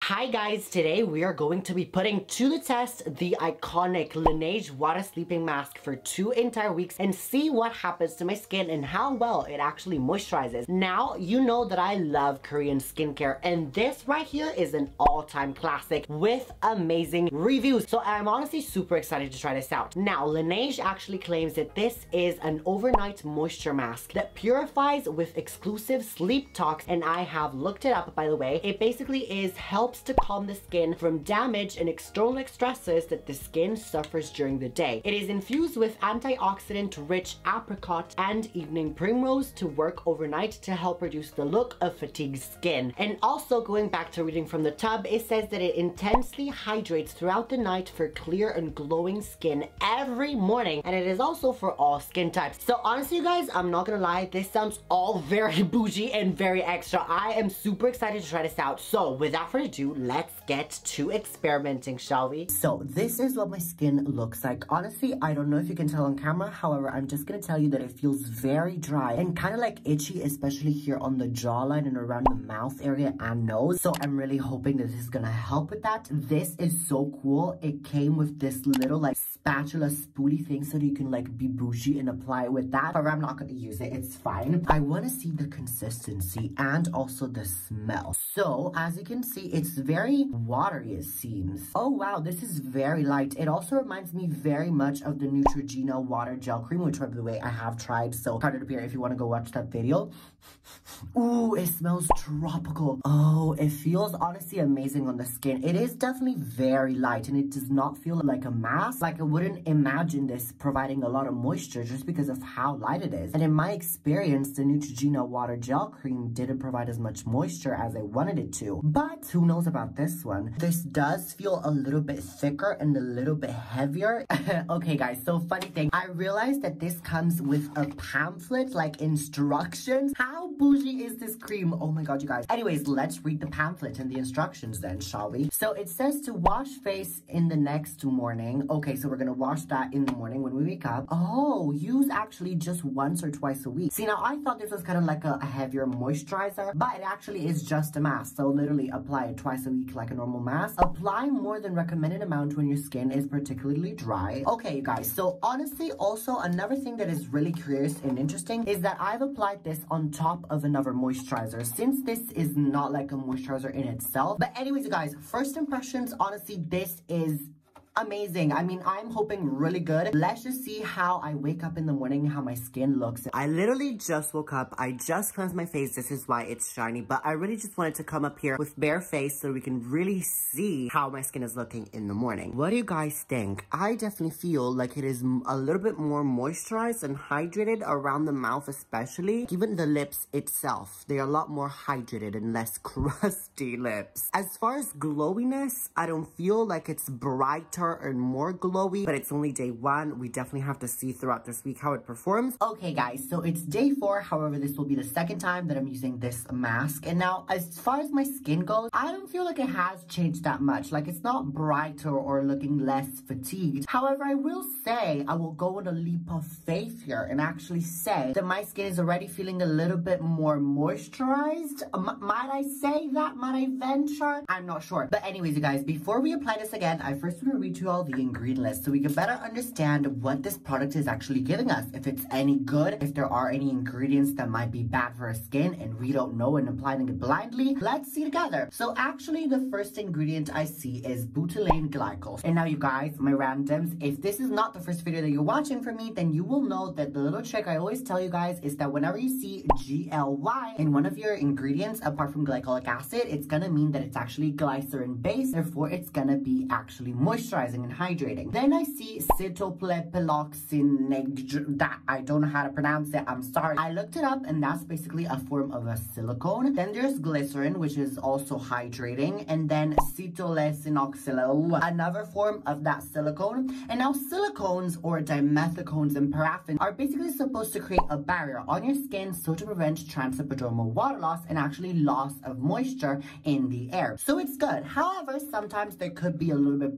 Hi guys, today we are going to be putting to the test the iconic Laneige Water Sleeping Mask for 2 entire weeks and see what happens to my skin and how well it actually moisturizes. Now, you know that I love Korean skincare and this right here is an all-time classic with amazing reviews. So I'm honestly super excited to try this out. Now, Laneige actually claims that this is an overnight moisture mask that purifies with exclusive sleep tox, and I have looked it up, by the way. It basically helps to calm the skin from damage and external stresses that the skin suffers during the day. It is infused with antioxidant-rich apricot and evening primrose to work overnight to help reduce the look of fatigued skin. And also, going back to reading from the tub, it says that it intensely hydrates throughout the night for clear and glowing skin every morning, and it is also for all skin types. So honestly, you guys, I'm not gonna lie, this sounds all very bougie and very extra. I am super excited to try this out. So without further ado, let's get to experimenting, shall we? So this is what my skin looks like. Honestly, I don't know if you can tell on camera. However, I'm just gonna tell you that it feels very dry and kind of like itchy, especially here on the jawline and around the mouth area and nose. So I'm really hoping that this is gonna help with that. This is so cool. It came with this little like spatula spoolie thing so that you can like be bougie and apply it with that. However, I'm not gonna use it. It's fine. I want to see the consistency and also the smell. So as you can see, it's very watery, it seems. Oh wow, this is very light. It also reminds me very much of the Neutrogena water gel cream, which by the way I have tried, so card it up here if you want to go watch that video. Ooh, it smells tropical. Oh, it feels honestly amazing on the skin. It is definitely very light and it does not feel like a mask. Like I wouldn't imagine this providing a lot of moisture just because of how light it is. And in my experience, the Neutrogena water gel cream didn't provide as much moisture as I wanted it to. But who knows about this one? This does feel a little bit thicker and a little bit heavier. Okay guys, so funny thing, I realized that this comes with a pamphlet, like instructions. How bougie is this cream? Oh my god, you guys. Anyways, let's read the pamphlet and the instructions then, shall we? So it says to wash face in the next morning. Okay, so we're gonna wash that in the morning when we wake up. Oh, use actually just once or twice a week. See, now I thought this was kind of like a heavier moisturizer, but it actually is just a mask. So literally apply it twice a week like a normal mask. Apply more than recommended amount when your skin is particularly dry. Okay, you guys, so honestly, also another thing that is really curious and interesting is that I've applied this on top of another moisturizer, since this is not like a moisturizer in itself. But anyways, you guys, first impressions, honestly, this is amazing. I mean, I'm hoping really good. Let's just see how I wake up in the morning, how my skin looks. I literally just woke up. I just cleansed my face. This is why it's shiny, but I really just wanted to come up here with bare face so we can really see how my skin is looking in the morning. What do you guys think? I definitely feel like it is a little bit more moisturized and hydrated around the mouth, especially. Even the lips itself, they are a lot more hydrated and less crusty lips. As far as glowiness, I don't feel like it's brighter and more glowy, but it's only day 1. We definitely have to see throughout this week how it performs. Okay guys, so it's day 4. However, this will be the second time that I'm using this mask. And now, as far as my skin goes, I don't feel like it has changed that much. Like, it's not brighter or looking less fatigued. However, I will say, I will go with a leap of faith here and actually say that my skin is already feeling a little bit more moisturized. Might I say that? Might I venture? I'm not sure. But anyways, you guys, before we apply this again, I first want to read you all the ingredient list so we can better understand what this product is actually giving us. If it's any good, if there are any ingredients that might be bad for our skin and we don't know and applying it blindly, let's see together. So actually, the first ingredient I see is butylene glycol. And now you guys, my randoms, if this is not the first video that you're watching from me, then you will know that the little trick I always tell you guys is that whenever you see GLY in one of your ingredients, apart from glycolic acid, it's gonna mean that it's actually glycerin based, therefore it's gonna be actually moisturizing and hydrating. Then I see citalopyloxineg, that I don't know how to pronounce it, I'm sorry. I looked it up and that's basically a form of a silicone. Then there's glycerin, which is also hydrating, and then cetolesinoxyl, another form of that silicone. And now silicones or dimethicones and paraffin are basically supposed to create a barrier on your skin so to prevent transepidermal water loss and actually loss of moisture in the air. So it's good. However, sometimes there could be a little bit pore clogging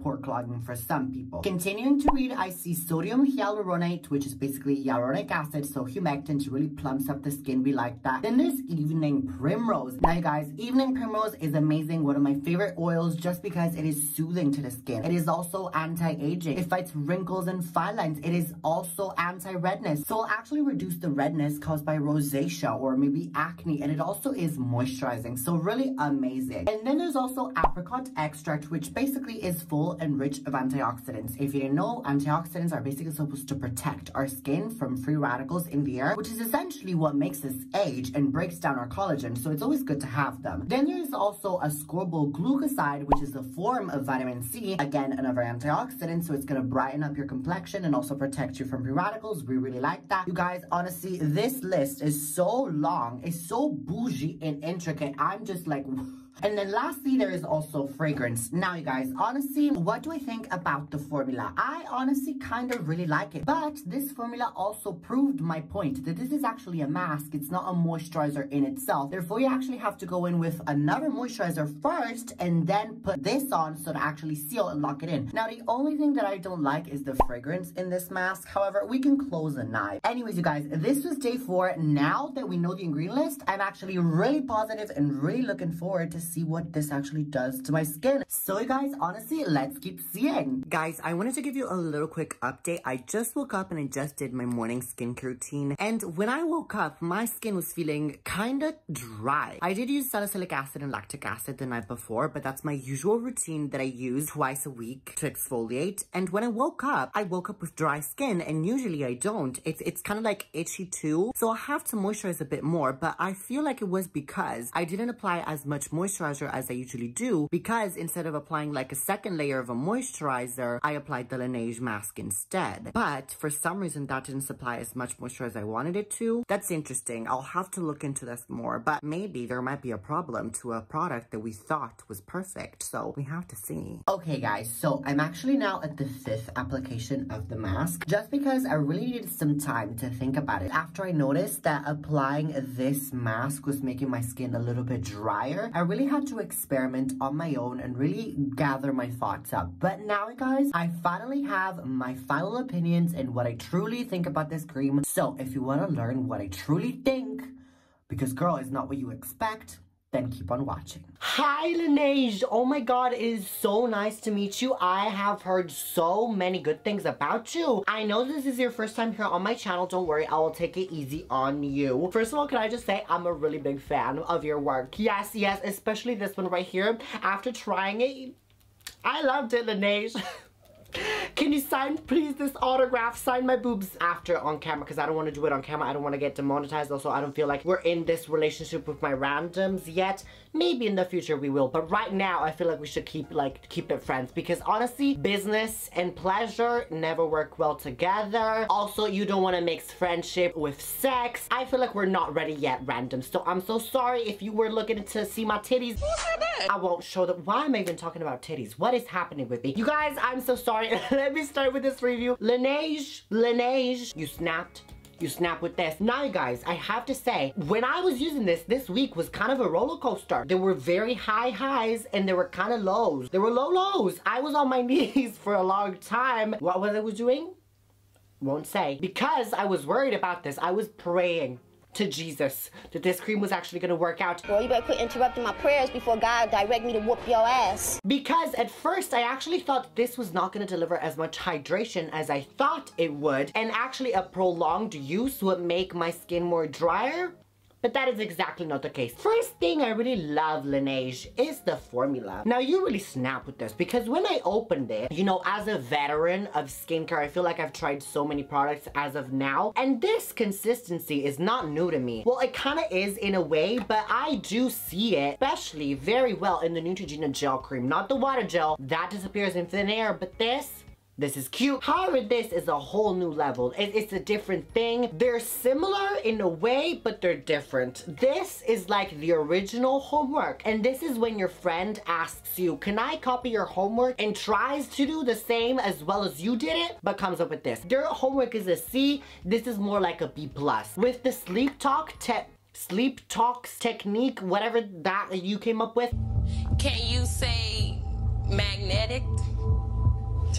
problem for some people. Continuing to read, I see sodium hyaluronate, which is basically hyaluronic acid, so humectant really plumps up the skin. We like that. Then there's evening primrose. Now you guys, evening primrose is amazing. One of my favorite oils just because it is soothing to the skin. It is also anti-aging. It fights wrinkles and fine lines. It is also anti-redness. So it'll actually reduce the redness caused by rosacea or maybe acne. And it also is moisturizing. So really amazing. And then there's also apricot extract, which basically is full and rich of antioxidants. If you didn't know, antioxidants are basically supposed to protect our skin from free radicals in the air, which is essentially what makes us age and breaks down our collagen. So it's always good to have them. Then there's also ascorbyl glucoside, which is a form of vitamin C. Again, another antioxidant, so it's gonna brighten up your complexion and also protect you from free radicals. We really like that. You guys, honestly, this list is so long, it's so bougie and intricate. I'm just like... And then lastly, there is also fragrance. Now, you guys, honestly, what do I think about the formula? I honestly kind of really like it. But this formula also proved my point that this is actually a mask. It's not a moisturizer in itself. Therefore, you actually have to go in with another moisturizer first and then put this on so to actually seal and lock it in. Now, the only thing that I don't like is the fragrance in this mask. However, we can close a knife. Anyways, you guys, this was day 4. Now that we know the ingredient list, I'm actually really positive and really looking forward to see what this actually does to my skin. So you guys, honestly, let's keep seeing. Guys, I wanted to give you a little quick update. I just woke up and I just did my morning skincare routine. And when I woke up, my skin was feeling kind of dry. I did use salicylic acid and lactic acid the night before, but that's my usual routine that I use twice a week to exfoliate. And when I woke up with dry skin, and usually I don't. It's kind of like itchy too. So I have to moisturize a bit more, but I feel like it was because I didn't apply as much moisturizer as I usually do, because instead of applying like a second layer of a moisturizer, I applied the Laneige mask instead. But for some reason that didn't supply as much moisture as I wanted it to. That's interesting. I'll have to look into this more, but maybe there might be a problem to a product that we thought was perfect. So we have to see. Okay guys, so I'm actually now at the 5th application of the mask, just because I really needed some time to think about it. After I noticed that applying this mask was making my skin a little bit drier, I really had to experiment on my own and really gather my thoughts up. But now, guys, I finally have my final opinions and what I truly think about this cream. So if you want to learn what I truly think, because girl, it's not what you expect, then keep on watching. Hi Laneige! Oh my god, it is so nice to meet you. I have heard so many good things about you. I know this is your first time here on my channel. Don't worry, I will take it easy on you. First of all, can I just say I'm a really big fan of your work. Yes, yes, especially this one right here. After trying it, I loved it, Laneige. Can you sign, please, this autograph? Sign my boobs after on camera, because I don't want to do it on camera. I don't want to get demonetized. Also, I don't feel like we're in this relationship with my randoms yet. Maybe in the future we will, but right now I feel like we should keep it friends, because honestly, business and pleasure never work well together. Also, you don't want to mix friendship with sex. I feel like we're not ready yet, randoms. So I'm so sorry if you were looking to see my titties. I won't show them. Why am I even talking about titties? What is happening with me? You guys, I'm so sorry. Let me start with this review. Laneige, you snapped. You snap with this. Now, you guys, I have to say, when I was using this week was kind of a roller coaster. There were very high highs and there were kind of lows. There were low lows. I was on my knees for a long time. What was I doing? Won't say. Because I was worried about this. I was praying to Jesus that this cream was actually gonna work out. Well, you better quit interrupting my prayers before God direct me to whoop your ass. Because at first I actually thought this was not gonna deliver as much hydration as I thought it would, and actually a prolonged use would make my skin more drier. But that is exactly not the case. First thing I really love, Laneige, is the formula. Now, you really snap with this, because when I opened it, you know, as a veteran of skincare, I feel like I've tried so many products as of now, and this consistency is not new to me. Well, it kind of is in a way, but I do see it, especially very well in the Neutrogena gel cream. Not the water gel, that disappears in thin air, but this is cute. However, this is a whole new level. It's a different thing. They're similar in a way, but they're different. This is like the original homework. And this is when your friend asks you, can I copy your homework? And tries to do the same as well as you did it, but comes up with this. Their homework is a C. This is more like a B+. With the Sleep Talks technique, whatever that you came up with. Can you say magnetic?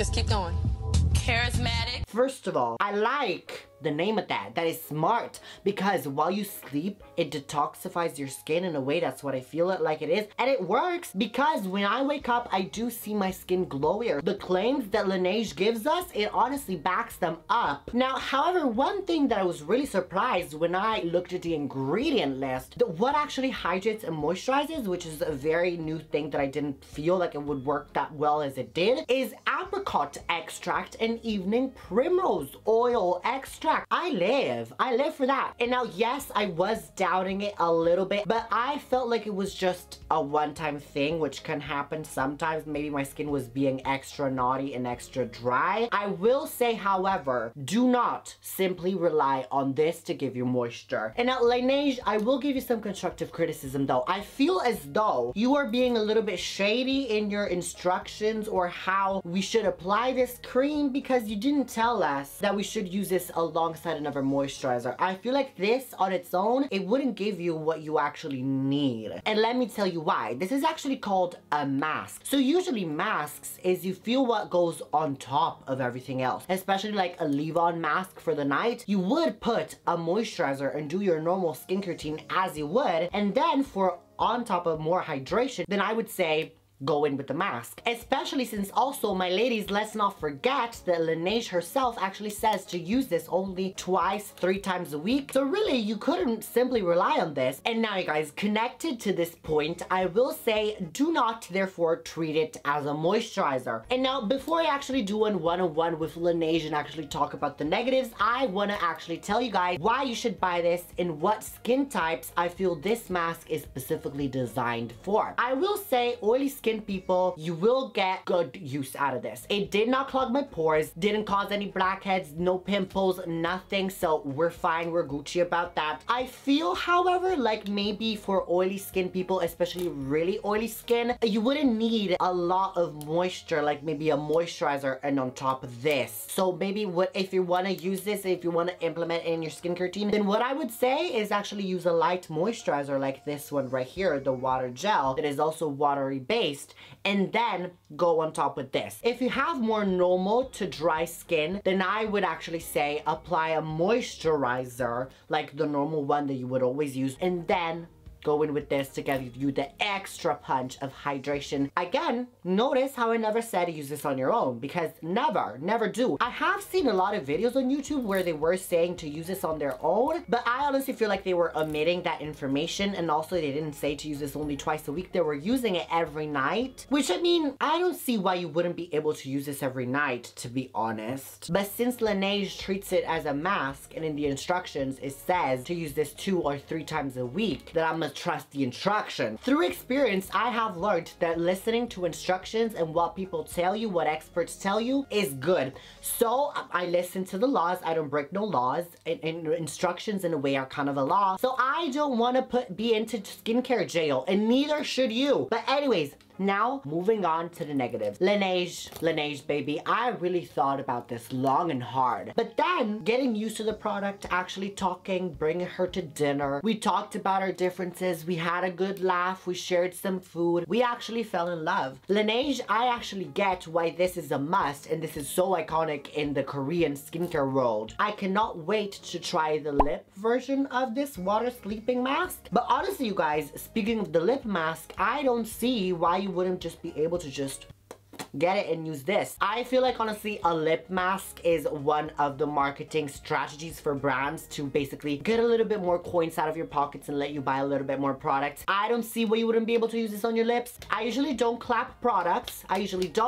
Just keep going. Charismatic. First of all, I like the name of that. That is smart, because while you sleep, it detoxifies your skin in a way. That's what I feel it like it is. And it works, because when I wake up, I do see my skin glowier. The claims that Laneige gives us, it honestly backs them up. Now, however, one thing that I was really surprised when I looked at the ingredient list, what actually hydrates and moisturizes, which is a very new thing that I didn't feel like it would work that well as it did, is apricot extract and evening primrose oil extract. I live for that. And now, yes, I was doubting it a little bit, but I felt like it was just a one-time thing, which can happen sometimes. Maybe my skin was being extra naughty and extra dry. I will say, however, do not simply rely on this to give you moisture. And at Laneige, I will give you some constructive criticism though. I feel as though you are being a little bit shady in your instructions or how we should apply this cream, because you didn't tell us that we should use this alongside another moisturizer. I feel like this on its own, it wouldn't give you what you actually need. And let me tell you why. This is actually called a mask. So usually masks is you feel what goes on top of everything else, especially like a leave-on mask for the night. You would put a moisturizer and do your normal skincare routine as you would, and then for on top of more hydration, then I would say go in with the mask. Especially since also, my ladies, let's not forget that Laneige herself actually says to use this only twice, 3 times a week. So really, you couldn't simply rely on this. And now, you guys, connected to this point, I will say do not therefore treat it as a moisturizer. And now, before I actually do a one-on-one with Laneige and actually talk about the negatives, I want to actually tell you guys why you should buy this and what skin types I feel this mask is specifically designed for. I will say oily skin people, you will get good use out of this. It did not clog my pores, didn't cause any blackheads, no pimples, nothing, so we're fine, we're Gucci about that. I feel, however, like maybe for oily skin people, especially really oily skin, you wouldn't need a lot of moisture, like maybe a moisturizer and on top of this. So maybe if you want to use this, if you want to implement it in your skincare routine, then what I would say is actually use a light moisturizer like this one right here, the water gel, that is also watery based, and then go on top with this. If you have more normal to dry skin, then I would actually say apply a moisturizer like the normal one that you would always use, and then go in with this to give you the extra punch of hydration. Again, notice how I never said use this on your own, because never do. I have seen a lot of videos on YouTube where they were saying to use this on their own, but I honestly feel like they were omitting that information, and also they didn't say to use this only twice a week. They were using it every night, which, I mean, I don't see why you wouldn't be able to use this every night, to be honest. But since Laneige treats it as a mask, and in the instructions it says to use this 2 or 3 times a week, that I'm gonna trust the instruction. Through experience, I have learned that listening to instructions and what people tell you, what experts tell you, is good. So I listen to the laws. I don't break no laws, and instructions in a way are kind of a law. So I don't want to be into skincare jail, and neither should you. But anyways, now, moving on to the negatives. Laneige, baby. I really thought about this long and hard. But then, getting used to the product, actually talking, bringing her to dinner. We talked about our differences. We had a good laugh. We shared some food. We actually fell in love. Laneige, I actually get why this is a must, and this is so iconic in the Korean skincare world. I cannot wait to try the lip version of this water sleeping mask. But honestly, you guys, speaking of the lip mask, I don't see why you wouldn't just be able to just get it and use this. I feel like, honestly, a lip mask is one of the marketing strategies for brands to basically get a little bit more coins out of your pockets and let you buy a little bit more products. I don't see why you wouldn't be able to use this on your lips. I usually don't clap products. But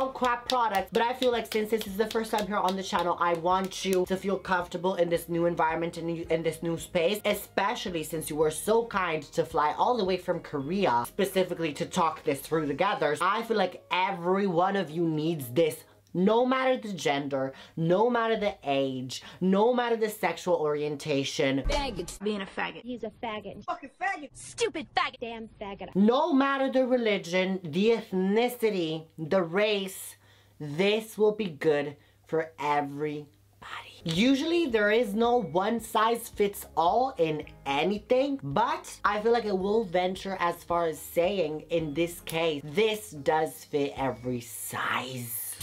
I feel like since this is the first time here on the channel, I want you to feel comfortable in this new environment and in this new space, especially since you were so kind to fly all the way from Korea specifically to talk this through together. I feel like every one of you needs this, no matter the gender, no matter the age, no matter the sexual orientation. Faggots being a faggot. He's a faggot. Fucking faggot. Stupid faggot. Damn faggot. No matter the religion, the ethnicity, the race, this will be good for everybody. Usually there is no one size fits all in anything, but I feel like it will venture as far as saying in this case, this does fit every size.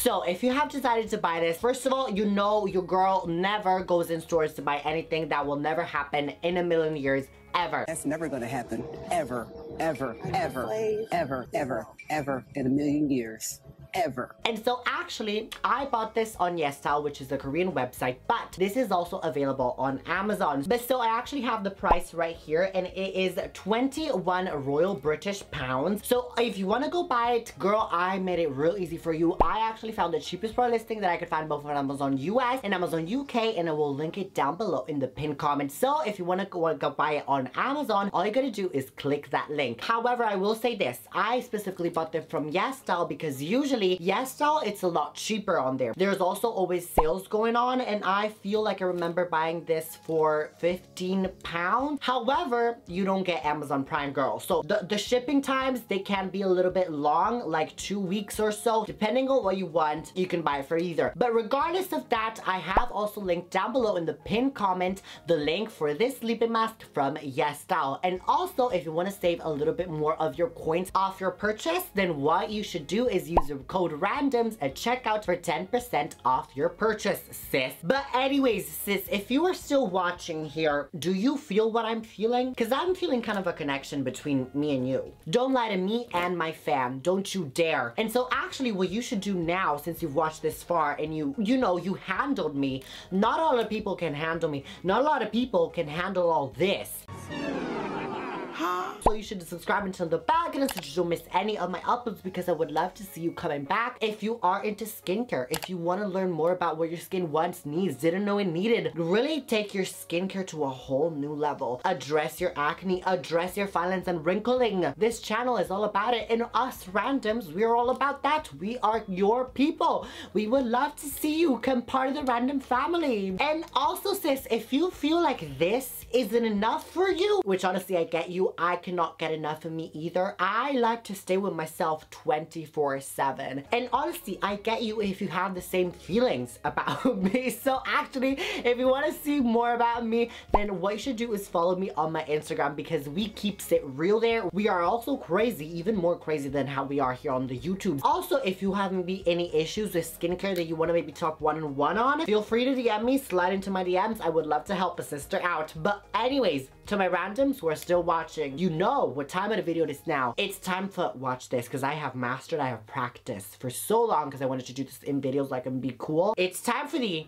So if you have decided to buy this, first of all, you know your girl never goes in stores to buy anything. That will never happen in a million years, ever. That's never gonna happen. Ever, ever, ever, ever, ever, ever in a million years. Ever. And so actually, I bought this on YesStyle, which is a Korean website, but this is also available on Amazon. But so I actually have the price right here, and it is 21 Royal British pounds. So if you want to go buy it, girl, I made it real easy for you. I actually found the cheapest price listing that I could find both on Amazon US and Amazon UK, and I will link it down below in the pinned comment. So if you want to go buy it on Amazon, all you gotta do is click that link. However, I will say this, I specifically bought them from YesStyle because usually YesStyle, it's a lot cheaper on there. There's also always sales going on, and I feel like I remember buying this for 15 pounds. However, you don't get Amazon Prime, girl. So the shipping times, they can be a little bit long, like 2 weeks or so. Depending on what you want, you can buy it for either. But regardless of that, I have also linked down below in the pinned comment the link for this sleeping mask from YesStyle. And also, if you want to save a little bit more of your coins off your purchase, then what you should do is use your code RANDOMS at checkout for 10% off your purchase, sis. But anyways, sis, if you are still watching here, do you feel what I'm feeling? Because I'm feeling kind of a connection between me and you. Don't lie to me and my fam. Don't you dare. And so actually what you should do now, since you've watched this far and you know, you handled me. Not a lot of people can handle me. Not a lot of people can handle all this. So you should subscribe until the back and so you don't miss any of my uploads, because I would love to see you coming back. If you are into skincare, if you want to learn more about what your skin wants, needs, didn't know it needed, really take your skincare to a whole new level. Address your acne, address your fine lines and wrinkling. This channel is all about it, and us randoms, we're all about that. We are your people. We would love to see you come part of the random family. And also, sis, if you feel like this isn't enough for you, which honestly I get you, I cannot get enough of me either. I like to stay with myself 24/7. And honestly, I get you if you have the same feelings about me. So actually, if you want to see more about me, then what you should do is follow me on my Instagram, because we keeps it real there. We are also crazy, even more crazy than how we are here on the YouTube. Also, if you have maybe any issues with skincare that you want to maybe talk one-on-one on, feel free to DM me, slide into my DMs. I would love to help a sister out. But anyways, to my randoms who are still watching, you know what time of the video it is now. It's time to watch this, because I have mastered, I have practiced for so long, because I wanted to do this in videos like and be cool. It's time for the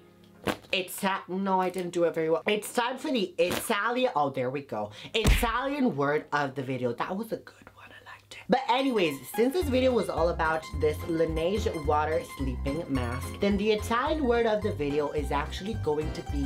no, I didn't do it very well. It's time for the Italian, oh, there we go. Italian word of the video. That was a good one, I liked it. But anyways, since this video was all about this Laneige water sleeping mask, then the Italian word of the video is actually going to be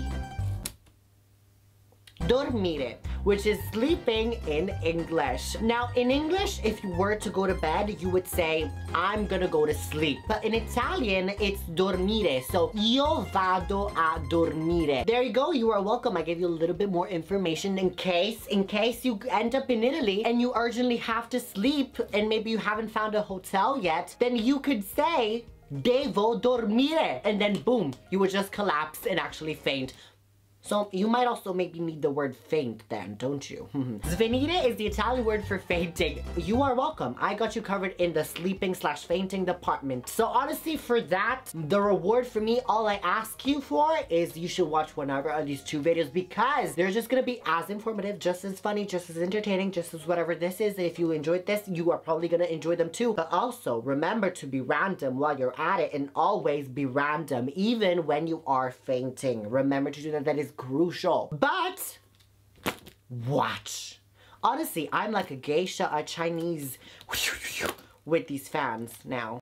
dormire, which is sleeping in English. Now, in English, if you were to go to bed, you would say, I'm gonna go to sleep. But in Italian, it's dormire. So, io vado a dormire. There you go. You are welcome. I gave you a little bit more information in case you end up in Italy and you urgently have to sleep and maybe you haven't found a hotel yet, then you could say, devo dormire. And then boom, you would just collapse and actually faint. So you might also maybe need the word faint then, don't you? Svenire is the Italian word for fainting. You are welcome. I got you covered in the sleeping/fainting department. So honestly, for that, the reward for me, all I ask you for is you should watch whenever of these 2 videos, because they're just gonna be as informative, just as funny, just as entertaining, just as whatever this is. If you enjoyed this, you are probably gonna enjoy them too. But also, remember to be random while you're at it, and always be random, even when you are fainting. Remember to do that. That is crucial. But watch. Honestly, I'm like a geisha, a Chinese with these fans now.